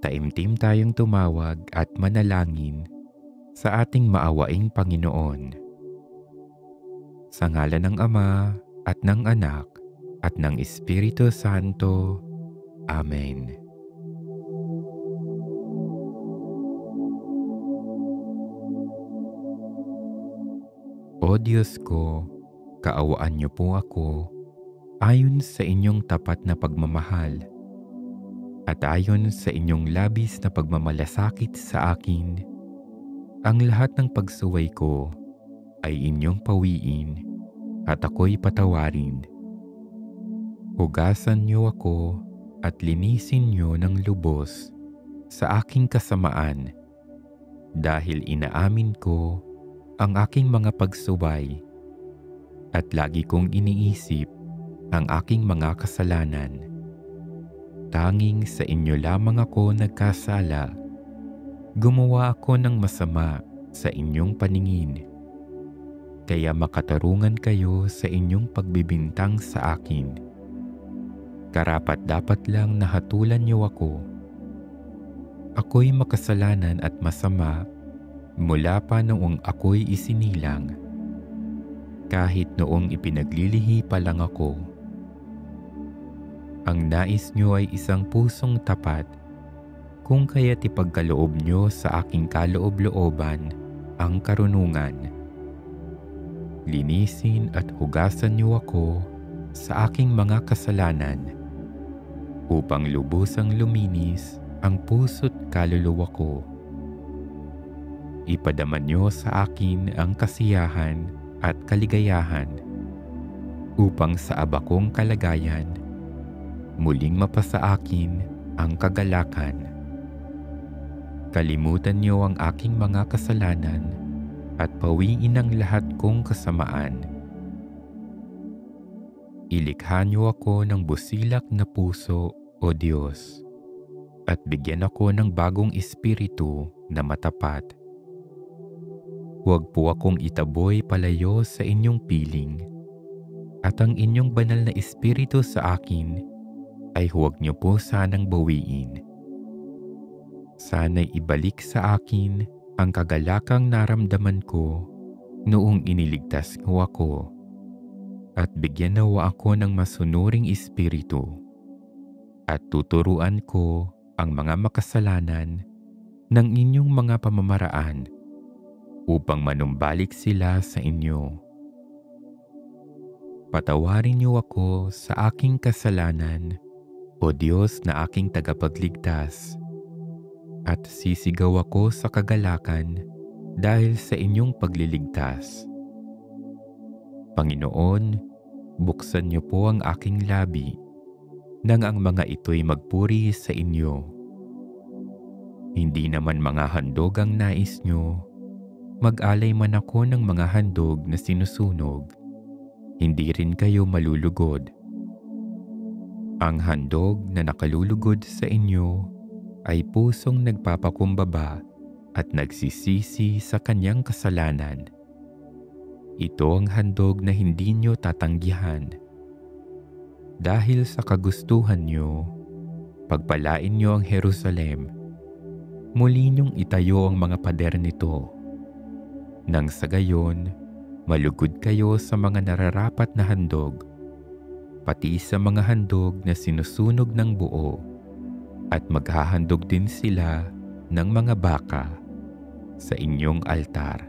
Taimtim tayong tumawag at manalangin sa ating maawaing Panginoon. Sa ngalan ng Ama at ng Anak at ng Espiritu Santo. Amen. O Diyos ko, kaawaan niyo po ako ayon sa inyong tapat na pagmamahal at ayon sa inyong labis na pagmamalasakit sa akin. Ang lahat ng pagsuway ko ay inyong pawiin at ako'y patawarin. Hugasan niyo ako at linisin niyo ng lubos sa aking kasamaan dahil inaamin ko ang aking mga pagsuway at lagi kong iniisip ang aking mga kasalanan. Tanging sa inyo lamang ako nagkasala. Gumawa ako ng masama sa inyong paningin. Kaya makatarungan kayo sa inyong pagbibintang sa akin. Karapat-dapat lang na hatulan niyo ako. Ako'y makasalanan at masama mula pa noong ako'y isinilang. Kahit noong ipinaglilihi pa lang ako. Ang nais niyo ay isang pusong tapat, kung kaya't ipagkaloob niyo sa aking kaloob-looban ang karunungan. Linisin at hugasan niyo ako sa aking mga kasalanan, upang lubusang luminis ang puso't kaluluwa ko. Ipadama niyo sa akin ang kasiyahan at kaligayahan, upang sa abakong kalagayan, muling mapasa akin ang kagalakan. Kalimutan niyo ang aking mga kasalanan at pawiin ang lahat kong kasamaan. Ilikha niyo ako ng busilak na puso, O Diyos, at bigyan ako ng bagong espiritu na matapat. Huwag po akong itaboy palayo sa inyong piling, at ang inyong banal na espiritu sa akin ay huwag niyo po sanang bawiin. Sana'y ibalik sa akin ang kagalakang naramdaman ko noong iniligtas mo ako, at bigyan nawa ako ng masunuring espiritu, at tuturuan ko ang mga makasalanan ng inyong mga pamamaraan upang manumbalik sila sa inyo. Patawarin niyo ako sa aking kasalanan, O Diyos na aking tagapagligtas, at sisigaw ako sa kagalakan dahil sa inyong pagliligtas. Panginoon, buksan niyo po ang aking labi nang ang mga ito'y magpuri sa inyo. Hindi naman mga handog ang nais niyo. Mag-alay man ako ng mga handog na sinusunog, hindi rin kayo malulugod. Ang handog na nakalulugod sa inyo ay pusong nagpapakumbaba at nagsisisi sa kanyang kasalanan. Ito ang handog na hindi nyo tatanggihan. Dahil sa kagustuhan nyo, pagpalain nyo ang Jerusalem. Muli nyong itayo ang mga pader nito. Nang sa gayon, malugod kayo sa mga nararapat na handog, pati sa mga handog na sinusunog ng buo, at maghahandog din sila ng mga baka sa inyong altar.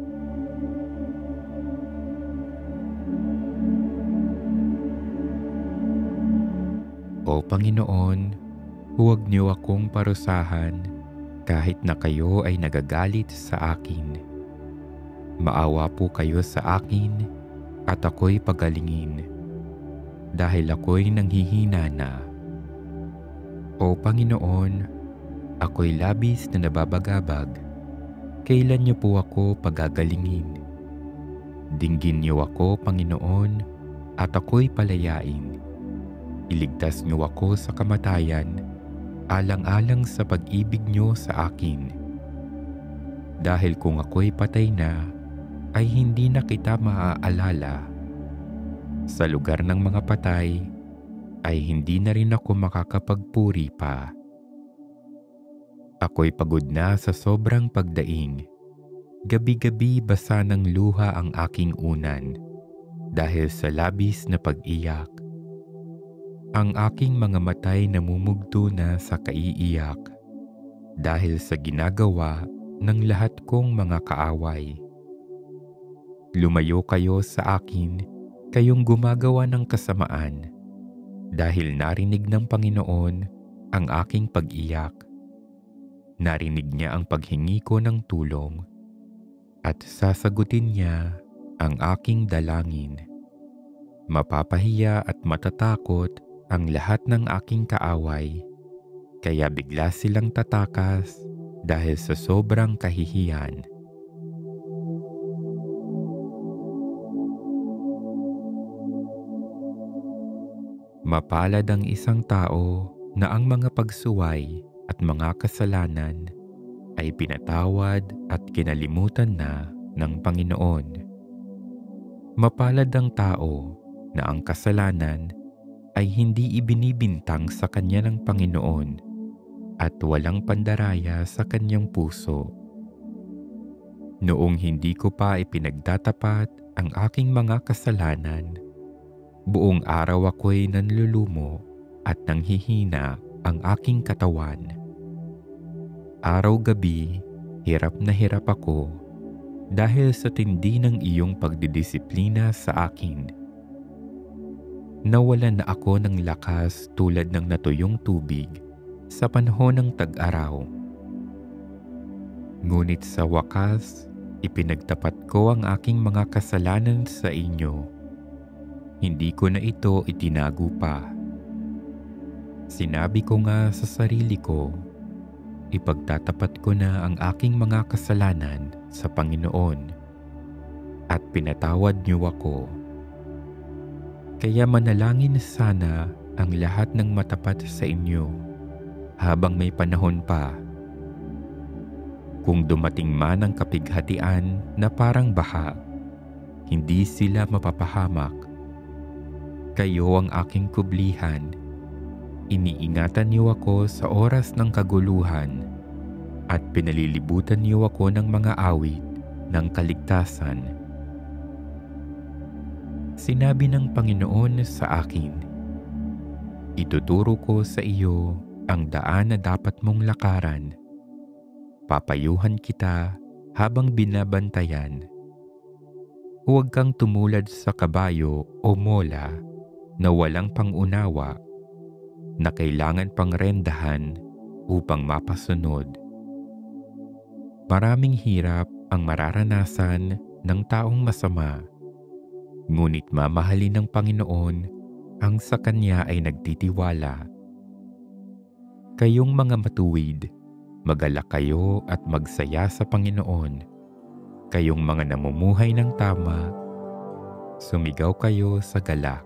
O Panginoon, huwag niyo akong parusahan kahit na kayo ay nagagalit sa akin. Maawa po kayo sa akin at ako'y pagalingin, dahil ako'y nanghihina na. O Panginoon, ako'y labis na nababagabag. Kailan niyo po ako pagagalingin? Dinggin niyo ako, Panginoon, at ako'y palayain. Iligtas niyo ako sa kamatayan, alang-alang sa pag-ibig niyo sa akin. Dahil kung ako'y patay na, ay hindi na kita maaalala. Sa lugar ng mga patay, ay hindi na rin ako makakapagpuri pa. Ako'y pagod na sa sobrang pagdaing. Gabi-gabi basa ng luha ang aking unan dahil sa labis na pag-iyak. Ang aking mga matay namumugto na sa kaiiyak dahil sa ginagawa ng lahat kong mga kaaway. Lumayo kayo sa akin, kayong gumagawa ng kasamaan, dahil narinig ng Panginoon ang aking pag-iyak. Narinig niya ang paghingi ko ng tulong at sasagutin niya ang aking dalangin. Mapapahiya at matatakot ang lahat ng aking kaaway, kaya bigla silang tatakas dahil sa sobrang kahihiyan. Mapalad ang isang tao na ang mga pagsuway at mga kasalanan ay pinatawad at kinalimutan na ng Panginoon. Mapalad ang tao na ang kasalanan ay hindi ibinibintang sa kanya ng Panginoon at walang pandaraya sa kanyang puso. Noong hindi ko pa ipinagtatapat ang aking mga kasalanan, buong araw ako'y nanlulumo at nanghihina ang aking katawan. Araw-gabi, hirap na hirap ako dahil sa tindi ng iyong pagdidisiplina sa akin. Nawalan na ako ng lakas tulad ng natuyong tubig sa panahon ng tag-araw. Ngunit sa wakas, ipinagtapat ko ang aking mga kasalanan sa inyo. Hindi ko na ito itinago pa. Sinabi ko nga sa sarili ko, ipagtatapat ko na ang aking mga kasalanan sa Panginoon at pinatawad niyo ako. Kaya manalangin sana ang lahat ng matapat sa inyo habang may panahon pa. Kung dumating man ang kapighatian na parang baha, hindi sila mapapahamak. Kayo ang aking kublihan. Iniingatan niyo ako sa oras ng kaguluhan at pinalilibutan niyo ako ng mga awit ng kaligtasan. Sinabi ng Panginoon sa akin, ituturo ko sa iyo ang daan na dapat mong lakaran. Papayuhan kita habang binabantayan. Huwag kang tumulad sa kabayo o mola na walang pangunawa, na kailangan pang rendahan upang mapasunod. Maraming hirap ang mararanasan ng taong masama, ngunit mamahalin ng Panginoon ang sa Kanya ay nagtitiwala. Kayong mga matuwid, magalak kayo at magsaya sa Panginoon. Kayong mga namumuhay ng tama, sumigaw kayo sa galak.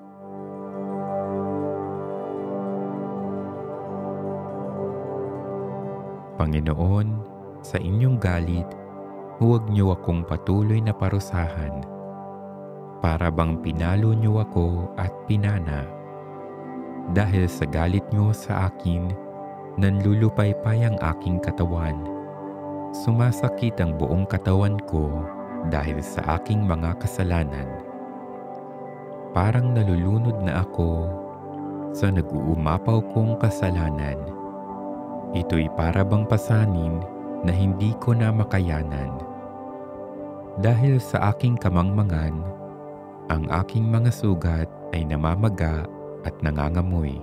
Panginoon, sa inyong galit, huwag niyo akong patuloy na parusahan. Para bang pinalo niyo ako at pinana. Dahil sa galit niyo sa akin, nanlulupaypay ang aking katawan. Sumasakit ang buong katawan ko dahil sa aking mga kasalanan. Parang nalulunod na ako sa nag-uumapaw kong kasalanan. Ito'y para bang pasanin na hindi ko na makayanan. Dahil sa aking kamangmangan, ang aking mga sugat ay namamaga at nangangamoy.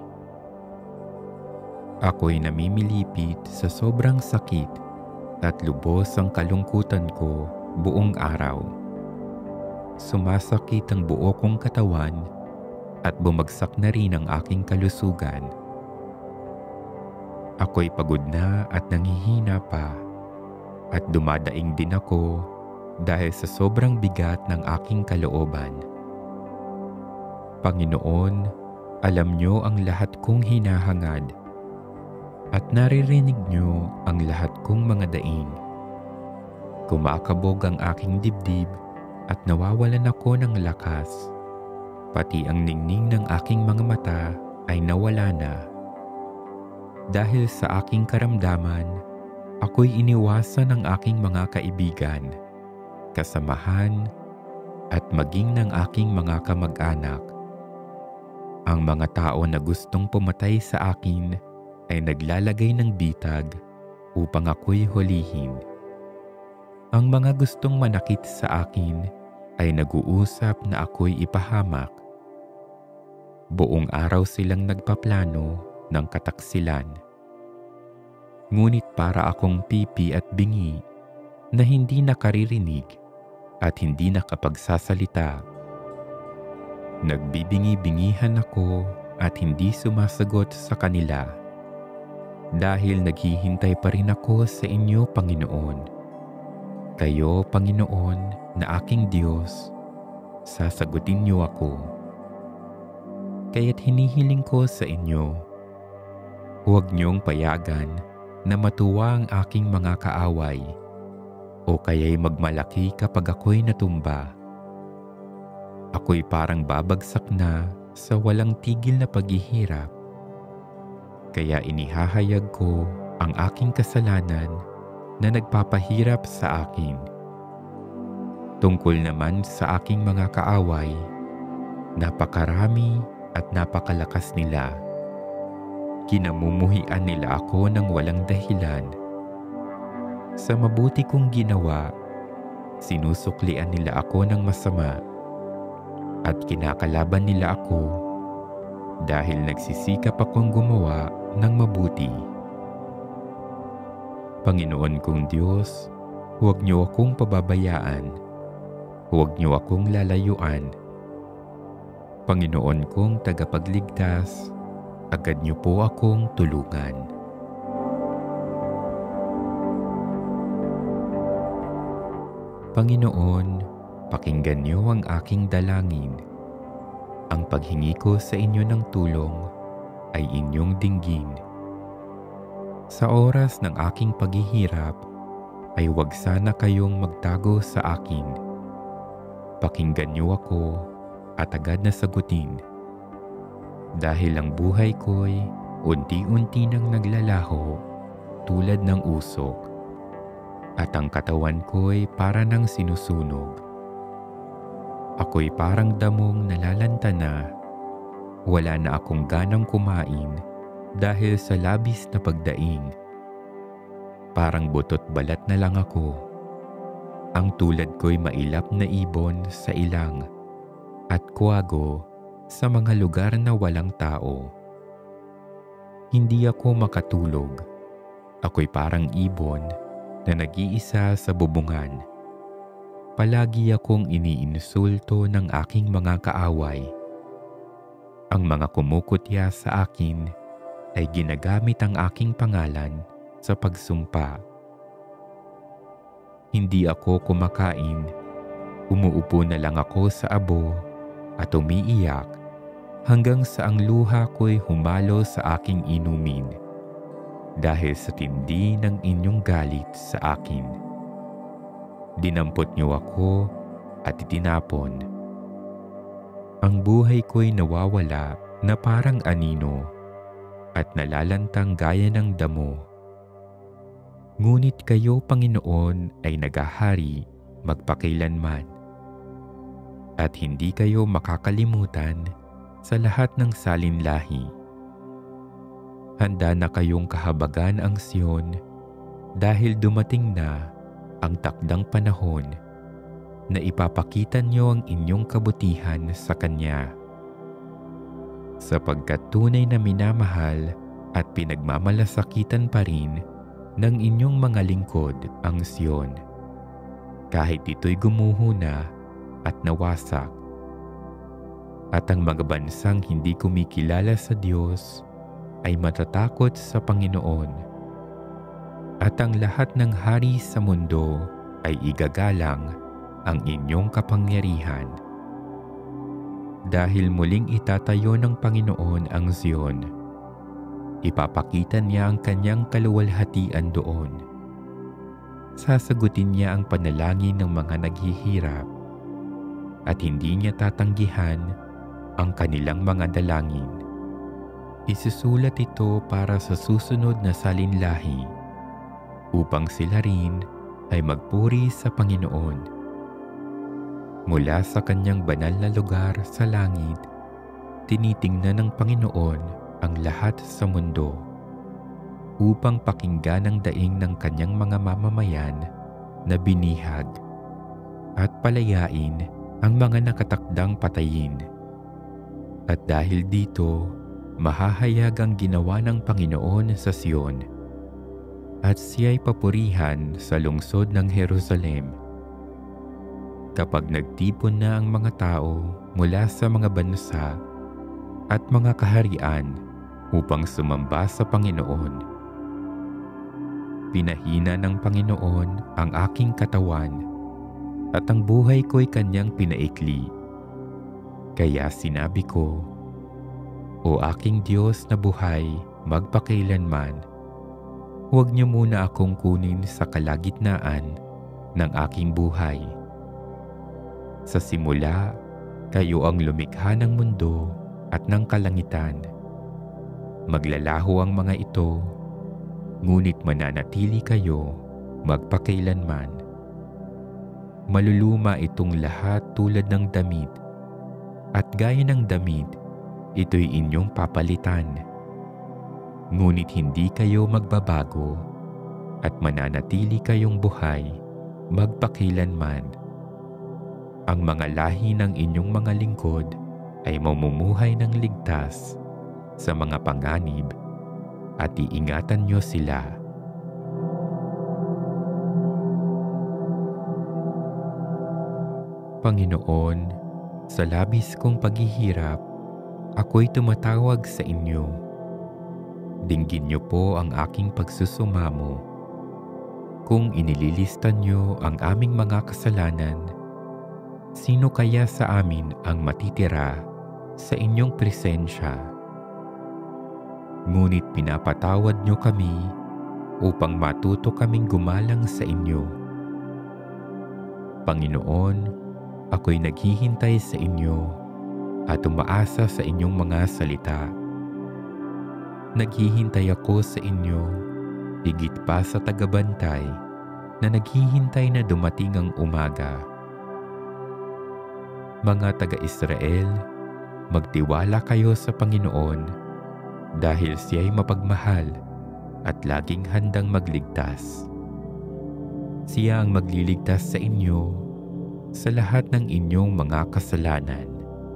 Ako'y namimilipit sa sobrang sakit at lubos ang kalungkutan ko buong araw. Sumasakit ang buo kong katawan at bumagsak na rin ang aking kalusugan. Ako'y pagod na at nanghihina pa, at dumadaing din ako dahil sa sobrang bigat ng aking kalooban. Panginoon, alam niyo ang lahat kong hinahangad, at naririnig niyo ang lahat kong mga daing. Kumakabog ang aking dibdib at nawawalan ako ng lakas. Pati ang ningning ng aking mga mata ay nawala na. Dahil sa aking karamdaman, ako'y iniwasan ng aking mga kaibigan, kasamahan, at maging ng aking mga kamag-anak. Ang mga tao na gustong pumatay sa akin ay naglalagay ng bitag upang ako'y hulihin. Ang mga gustong manakit sa akin ay nag-uusap na ako'y ipahamak. Buong araw silang nagpaplano ng kataksilan. Ngunit para akong pipi at bingi na hindi nakaririnig at hindi nakapagsasalita. Nagbibingi-bingihan ako at hindi sumasagot sa kanila dahil naghihintay pa rin ako sa inyo, Panginoon. Kayo, Panginoon, na aking Diyos, sasagutin niyo ako. Kaya't hinihiling ko sa inyo, huwag niyong payagan na matuwa ang aking mga kaaway o kaya'y magmalaki kapag ako'y natumba. Ako'y parang babagsak na sa walang tigil na paghihirap. Kaya inihahayag ko ang aking kasalanan na nagpapahirap sa akin. Tungkol naman sa aking mga kaaway, napakarami at napakalakas nila. Kinamumuhian nila ako ng walang dahilan. Sa mabuti kong ginawa, sinusuklian nila ako ng masama at kinakalaban nila ako dahil nagsisikap akong gumawa ng mabuti. Panginoon kong Diyos, huwag niyo akong pababayaan. Huwag niyo akong lalayuan. Panginoon kong tagapagligtas, agad niyo po akong tulungan. Panginoon, pakinggan niyo ang aking dalangin. Ang paghingi ko sa inyo ng tulong ay inyong dinggin. Sa oras ng aking paghihirap, ay huwag sana kayong magtago sa akin. Pakinggan niyo ako at agad na sagutin. Dahil ang buhay ko'y unti-unti nang naglalaho tulad ng usok, at ang katawan ko'y para nang sinusunog. Ako'y parang damong nalalanta na, wala na akong ganang kumain dahil sa labis na pagdaing. Parang butot balat na lang ako. Ang tulad ko'y mailap na ibon sa ilang at kuwago sa mga lugar na walang tao. Hindi ako makatulog. Ako'y parang ibon na nag-iisa sa bubungan. Palagi akong iniinsulto ng aking mga kaaway. Ang mga kumukutya sa akin ay ginagamit ang aking pangalan sa pagsumpa. Hindi ako kumakain, umuupo na lang ako sa abo at umiiyak hanggang sa ang luha ko'y humalo sa aking inumin dahil sa tindi ng inyong galit sa akin. Dinampot niyo ako at itinapon. Ang buhay ko'y nawawala na parang anino at nalalantang gaya ng damo. Ngunit kayo, Panginoon, ay nagahari magpakailanman at hindi kayo makakalimutan sa lahat ng salinlahi. Handa na kayong kahabagan ang Sion dahil dumating na ang takdang panahon na ipapakita niyo ang inyong kabutihan sa Kanya. Sapagkat tunay na minamahal at pinagmamalasakitan pa rin ng inyong mga lingkod ang Sion, kahit ito'y gumuho na at nawasak. At ang mga bansang hindi kumikilala sa Diyos ay matatakot sa Panginoon. At ang lahat ng hari sa mundo ay igagalang ang inyong kapangyarihan. Dahil muling itatayo ng Panginoon ang Zion, ipapakita niya ang kanyang kaluwalhatian doon. Sasagutin niya ang panalangin ng mga naghihirap at hindi niya tatanggihan ang kanilang mga dalangin. Isusulat ito para sa susunod na salinlahi upang sila rin ay magpuri sa Panginoon. Mula sa kanyang banal na lugar sa langit, tinitingnan ng Panginoon ang lahat sa mundo upang pakinggan ang daing ng kanyang mga mamamayan na binihag at palayain ang mga nakatakdang patayin. At dahil dito, mahahayag ang ginawa ng Panginoon sa Sion, at siya'y papurihan sa lungsod ng Jerusalem. Kapag nagtipon na ang mga tao mula sa mga bansa at mga kaharian upang sumamba sa Panginoon, pinahina ng Panginoon ang aking katawan at ang buhay ko'y kanyang pinaikli. Kaya sinabi ko, O aking Diyos na buhay magpakailanman, huwag niyo muna akong kunin sa kalagitnaan ng aking buhay. Sa simula, kayo ang lumikha ng mundo at ng kalangitan. Maglalaho ang mga ito, ngunit mananatili kayo magpakailanman. Maluluma itong lahat tulad ng damit, at gaya ng damit, ito'y inyong papalitan. Ngunit hindi kayo magbabago, at mananatili kayong buhay magpakailanman. Ang mga lahi ng inyong mga lingkod ay mamumuhay ng ligtas sa mga panganib, at iingatan niyo sila. Panginoon, sa labis kong paghihirap, ako'y tumatawag sa inyo. Dinggin niyo po ang aking pagsusumamo. Kung inililista niyo ang aming mga kasalanan, sino kaya sa amin ang matitira sa inyong presensya? Ngunit pinapatawad niyo kami upang matuto kaming gumalang sa inyo. Panginoon, ako'y naghihintay sa inyo at umaasa sa inyong mga salita. Naghihintay ako sa inyo, higit pa sa tagabantay na naghihintay na dumating ang umaga. Mga taga-Israel, magtiwala kayo sa Panginoon dahil siya'y mapagmahal at laging handang magligtas. Siya ang magliligtas sa inyo sa lahat ng inyong mga kasalanan.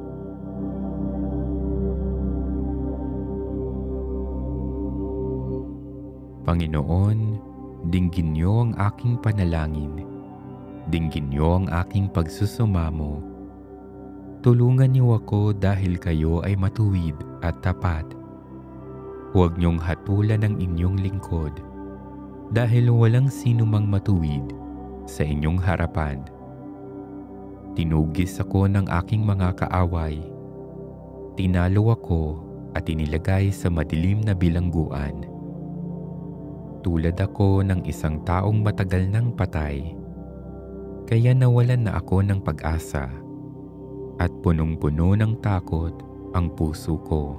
Panginoon, dinggin niyo ang aking panalangin. Dinggin niyo ang aking pagsusumamo. Tulungan niyo ako dahil kayo ay matuwid at tapat. Huwag niyong hatulan ang inyong lingkod, dahil walang sinumang matuwid sa inyong harapan. Tinugis ako ng aking mga kaaway. Tinalo ako at inilagay sa madilim na bilangguan. Tulad ako ng isang taong matagal nang patay, kaya nawalan na ako ng pag-asa, at punong-puno ng takot ang puso ko.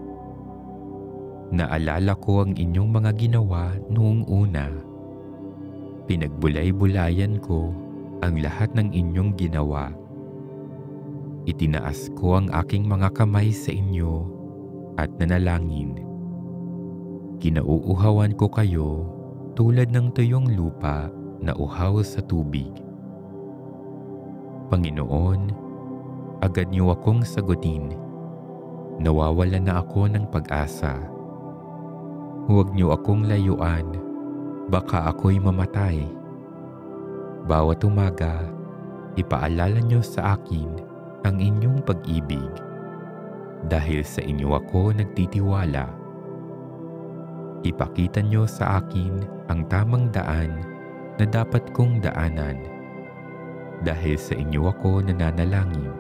Naalala ko ang inyong mga ginawa noong una. Pinagbulay-bulayan ko ang lahat ng inyong ginawa. Itinaas ko ang aking mga kamay sa inyo at nanalangin. Kinauuhawan ko kayo tulad ng tuyong lupa na uhaw sa tubig. Panginoon, agad niyo akong sagutin. Nawawala na ako ng pag-asa. Huwag niyo akong layuan, baka ako'y mamatay. Bawat umaga, ipaalala niyo sa akin ang inyong pag-ibig. Dahil sa inyo ako nagtitiwala. Ipakita niyo sa akin ang tamang daan na dapat kong daanan. Dahil sa inyo ako nananalangin.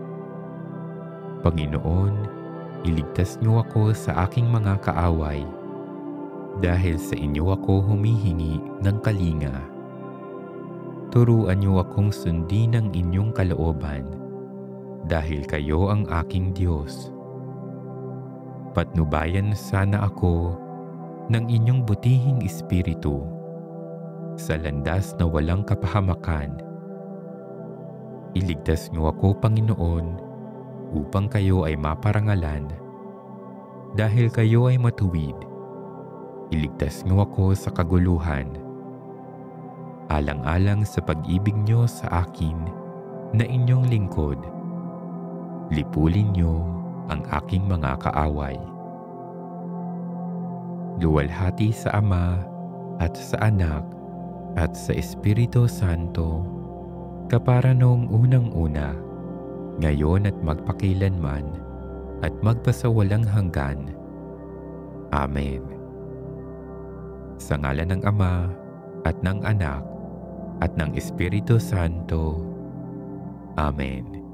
Panginoon, iligtas niyo ako sa aking mga kaaway. Dahil sa inyo ako humihingi ng kalinga. Turuan niyo akong sundin ang inyong kalooban, dahil kayo ang aking Diyos. Patnubayan sana ako ng inyong butihing espiritu sa landas na walang kapahamakan. Iligtas niyo ako, Panginoon, upang kayo ay maparangalan. Dahil kayo ay matuwid, iligtas niyo ako sa kaguluhan. Alang-alang sa pag-ibig niyo sa akin na inyong lingkod, lipulin niyo ang aking mga kaaway. Luwalhati sa Ama at sa Anak at sa Espiritu Santo, kapara noong unang-una, ngayon at magpakilanman, at magpasawalang hanggan. Amen. Sa ngalan ng Ama, at ng Anak, at ng Espiritu Santo. Amen.